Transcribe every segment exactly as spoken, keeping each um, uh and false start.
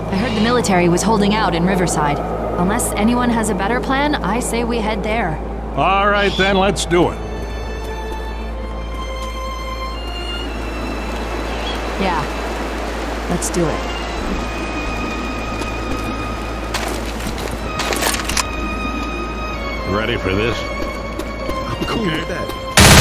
I heard the military was holding out in Riverside. Unless anyone has a better plan, I say we head there. All right then, let's do it. Yeah, let's do it. Ready for this? I'm cool with that.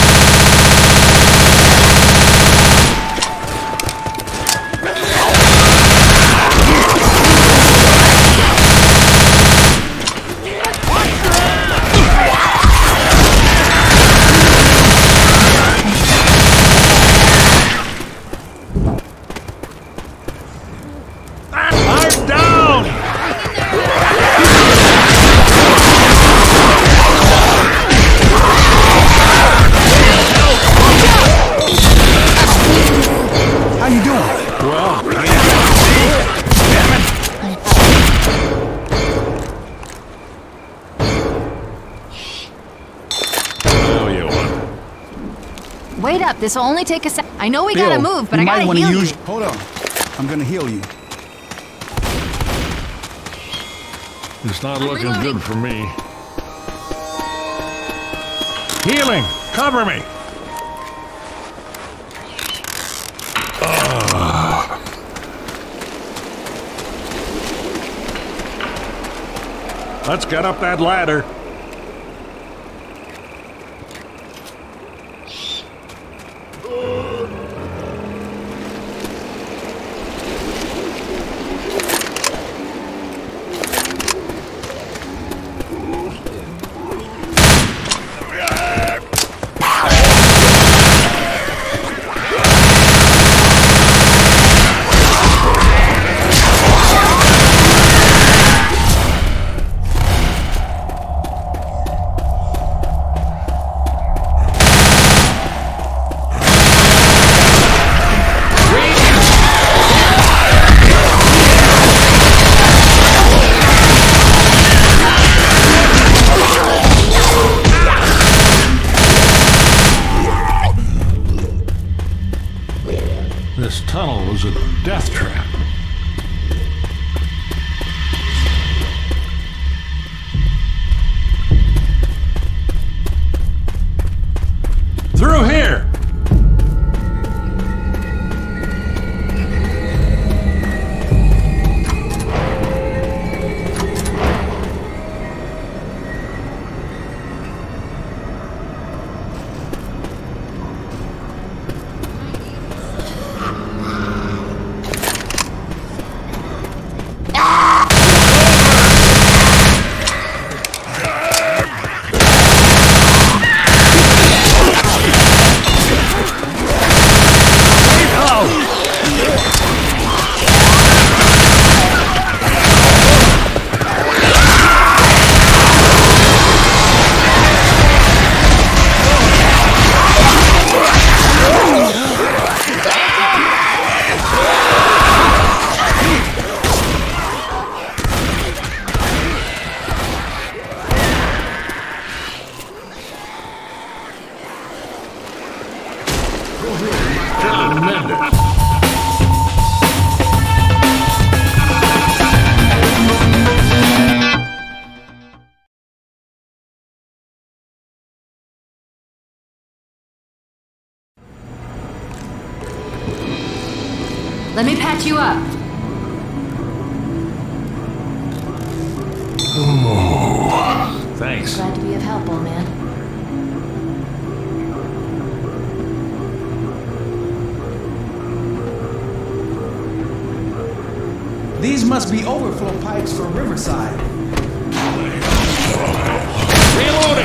Wait up, this will only take a sec. I know we Bill, gotta move, but you I gotta might wanna heal use... you. Hold on. I'm gonna heal you. It's not I'm looking reloading. good for me. Healing! Cover me! Ugh. Let's get up that ladder. This tunnel was a death trap. Through here! Let me patch you up. Oh, thanks. Glad to be of help, old man. These must be overflow pipes for Riverside. Reloading!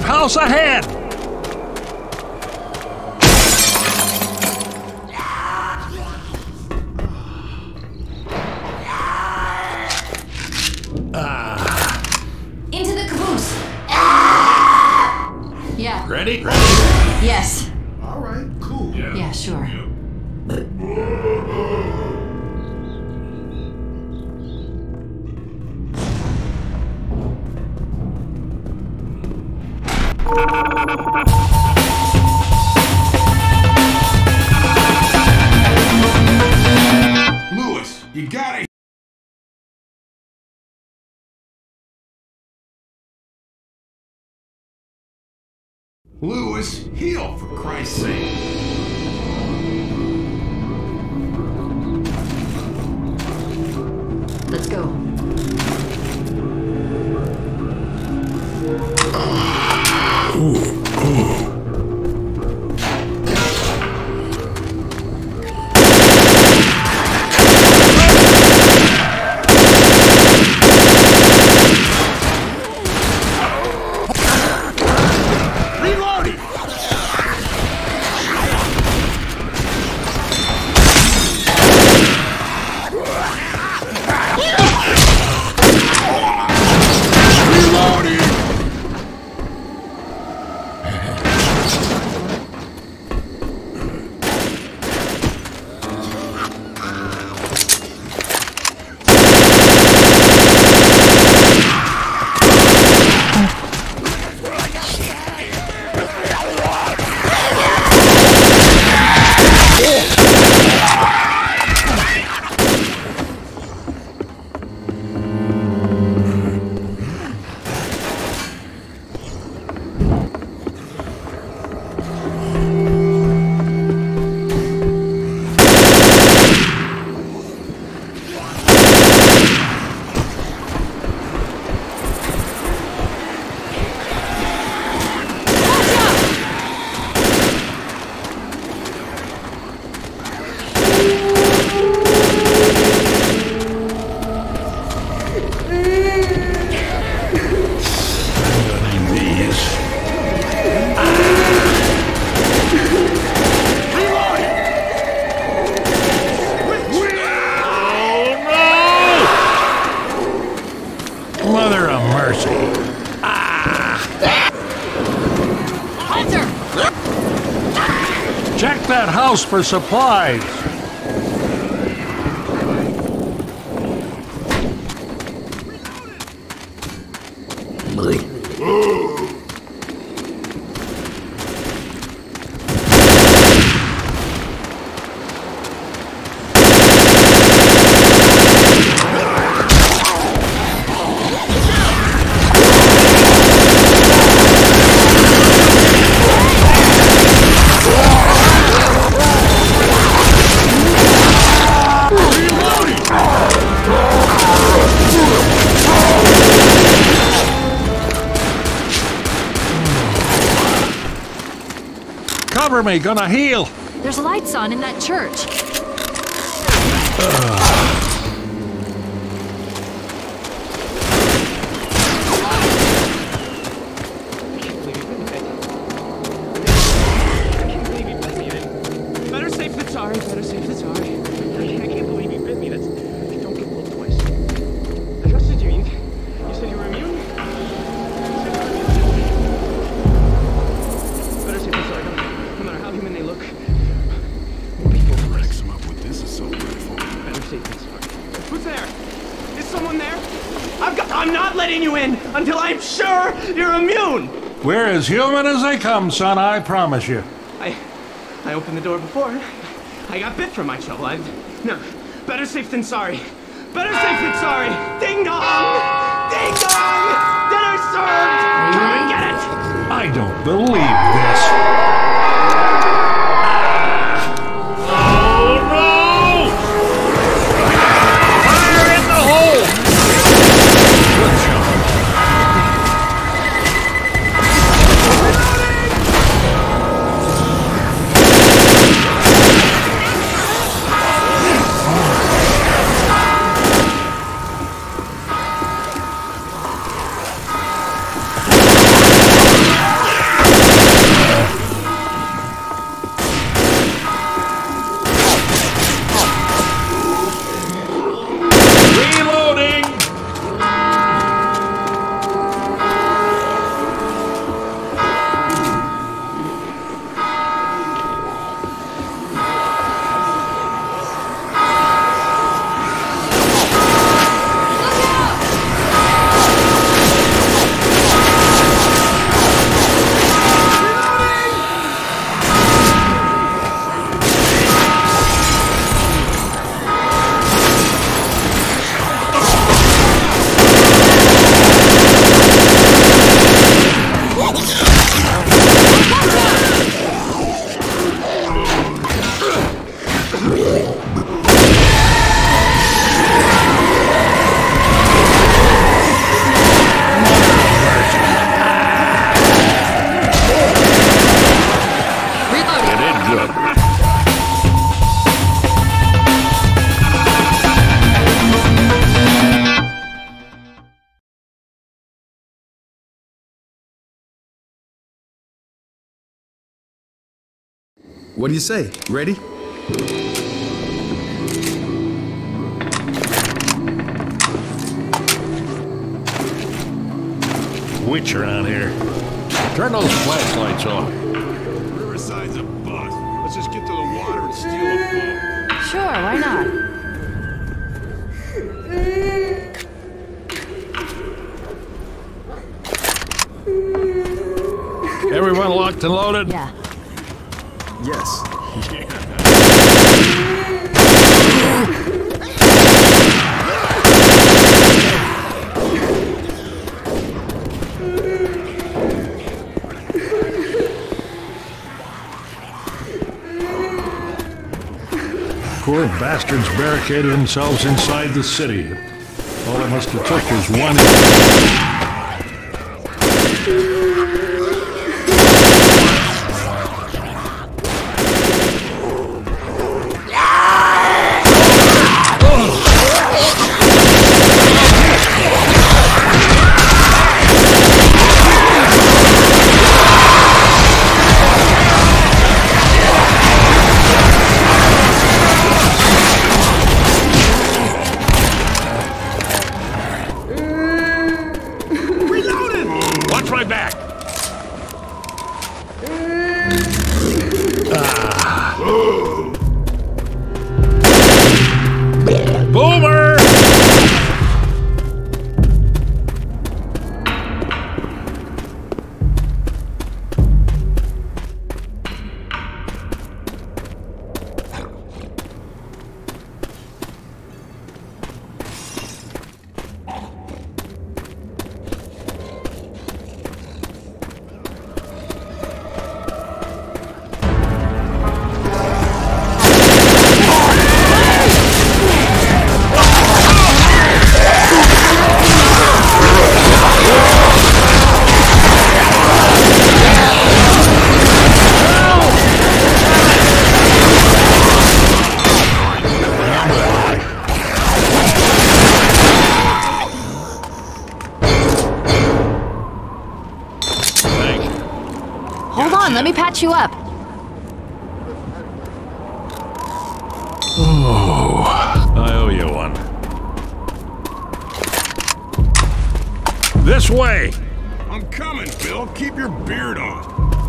safe house ahead! Into the caboose! Yeah. Ready? Yes. All right, cool. Yeah. Yeah, sure. Lewis, you gotta. Lewis, heal for Christ's sake. Let's go. Reloading! Reloading! Mother of mercy. Hunter! Check that house for supplies. Cover me, gonna heal. There's lights on in that church. Better safe than sorry. Better safe than sorry. I can't believe you bit me. That's. Don't get pulled twice. I trusted you. You, you said you were immune. You said you were immune. Better safe than sorry. No, no matter how human they look. More people. Mix him up with this assault rifle. Better safe than sorry. Who's there? Is someone there? I've got. I'm not letting you in until I'm sure you're immune. We're as human as they come, son, I promise you. I. I opened the door before. I got bit from my trouble. I. No. Better safe than sorry. Better safe than sorry. Ding dong! Ding dong! Dinner served! Come and get it! I don't believe this. Oh no! Fire in the hole! Good job. What do you say? Ready? Witch around here. Turn those flashlights off. Riverside's a bust. Let's just get to the water and steal a boat. Sure, why not? Everyone locked and loaded? Yeah. Yes. Poor bastards barricaded themselves inside the city. All it must have took was one... Watch my back! Ah. Boomer! Hold on, let me patch you up. Oh, I owe you one. This way! I'm coming, Bill. Keep your beard on.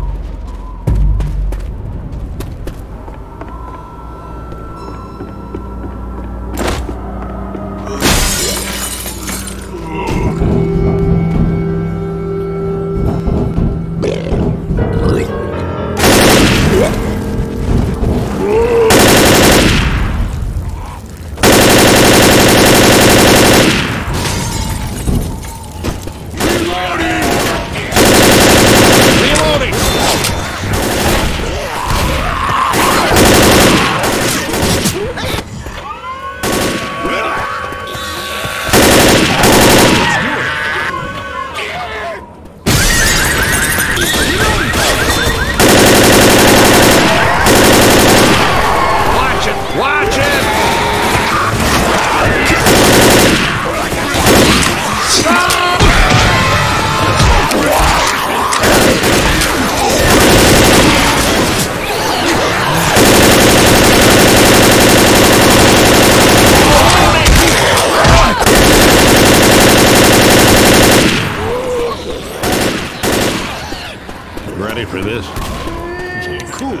Ready for this? Cool.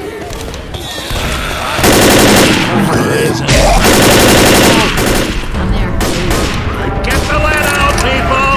I'm there. Get the lead out, people!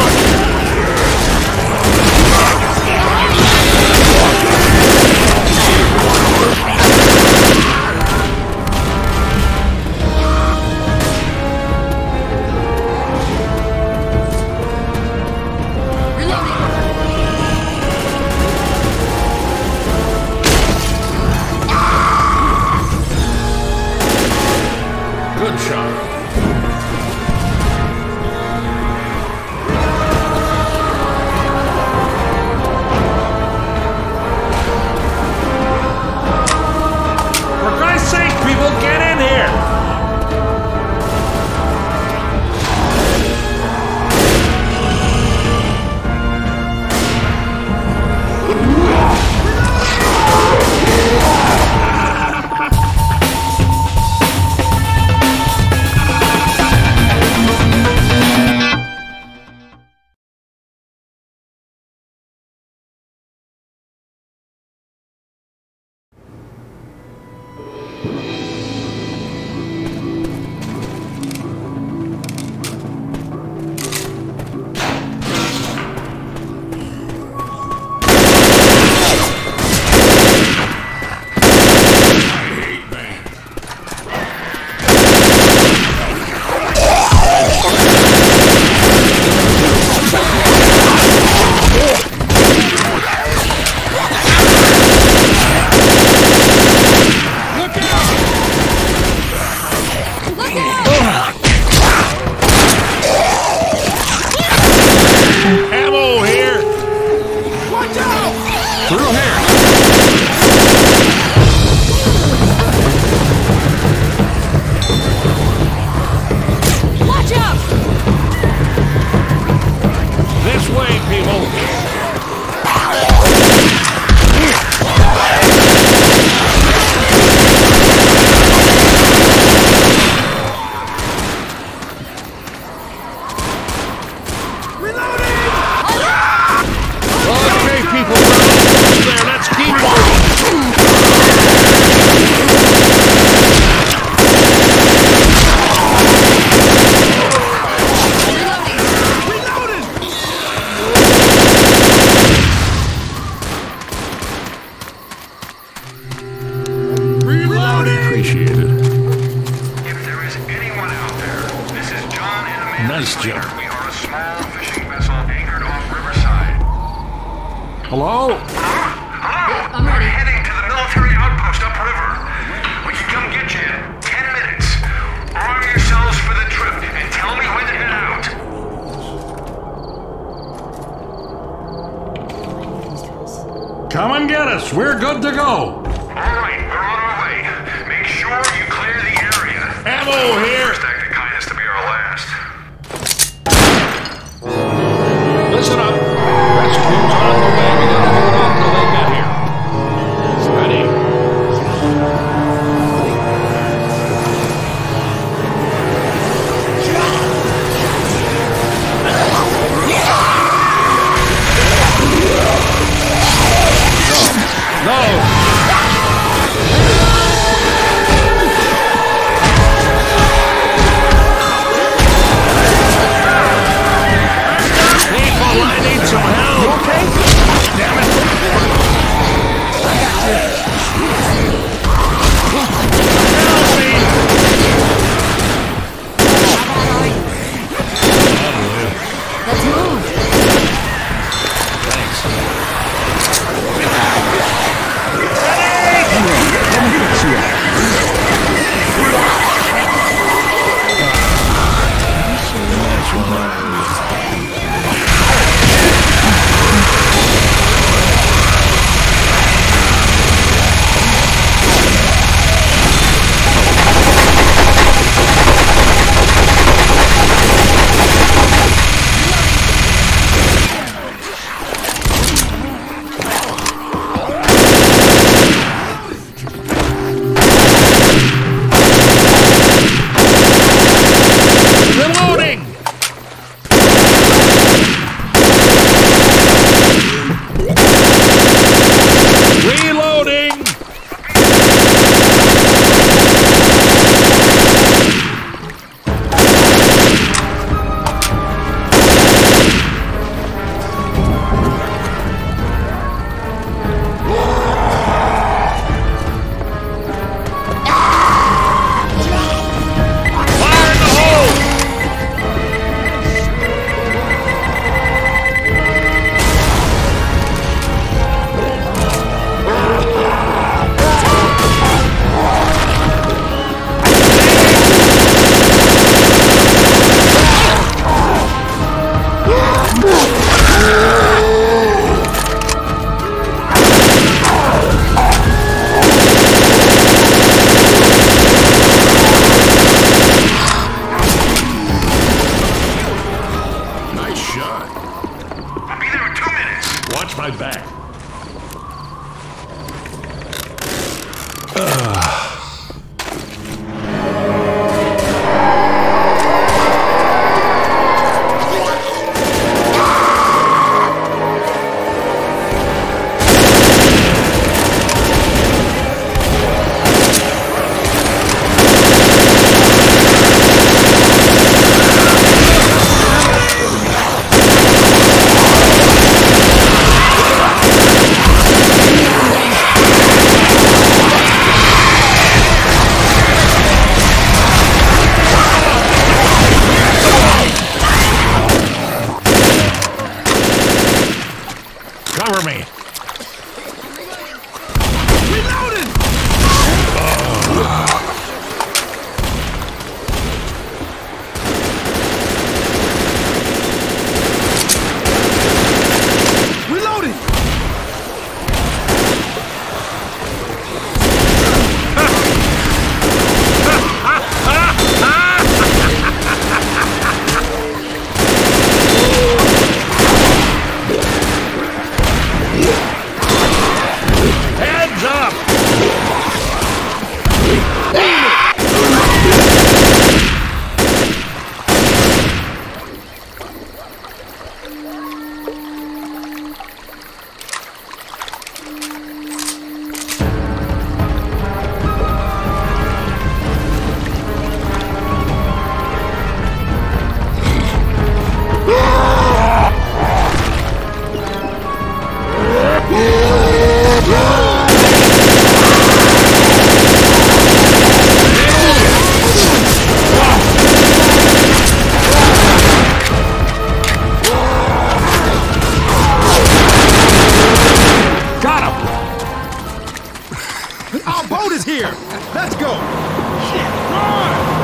appreciated. If there is anyone out there, this is John and Amanda Nice Slater. job. We are a small fishing vessel anchored off Riverside. Hello? Hello? I'm ready. We're heading to the military outpost upriver. We can come get you in ten minutes. Arm yourselves for the trip and tell me when to head out. Come and get us. We're good to go. All right, we're on our way. Make sure you clear the area. Ammo here. First act of kindness to be our last. Listen up. Rescue's on the way. We gotta hold on till they get here. Ready? No! People, I need some help! You okay? Damn it! Help me! Let's move. Reloading! Reloading! Fire in the hole! Nice shot. I'll be there in two minutes. Watch my back. Our boat is here! Let's go! Shit, run!